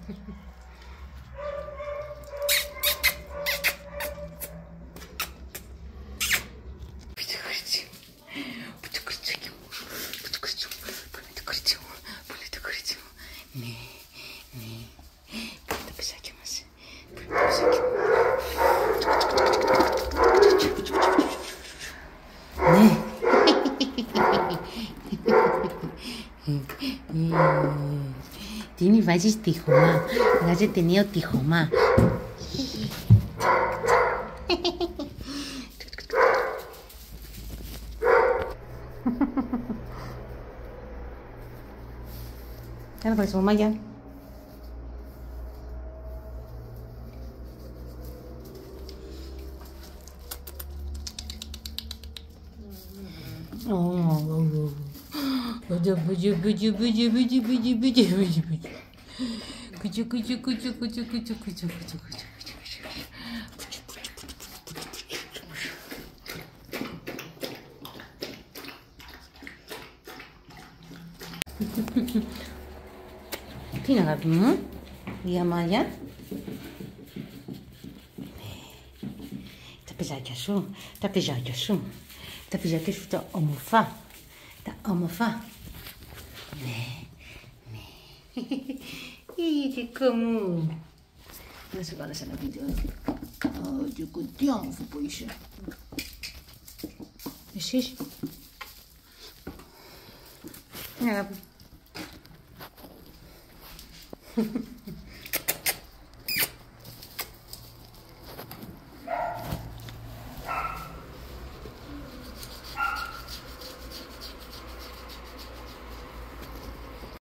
Ναι, ναι. Πού είναι τα πεσάκια μας. Ναι. Τι είναι, βάζεις τείχομα. Βγάζετε νέο τείχομα. Κάνε χωρίς μαμάγια. Τι είναι, αγάπη μου, η αμάλια. Τα πεζάκια σου, τα πεζάκια σου, τα πεζάκια σου τα όμορφα, τα όμορφα. Ναι, ναι. Δικό μου. Να σε βάλω σε ένα βίντεο. Τι όμορφο που είσαι. Εσείς. Ναι, αγάπη.